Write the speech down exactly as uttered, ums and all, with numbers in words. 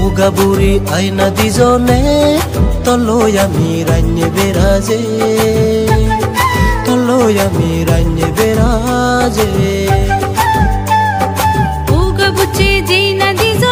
বুগা বুড়ি আইনা দিজনে তলৈ আমি রান্যে বেরাজে তলৈ আমি রান্যে বেরাজে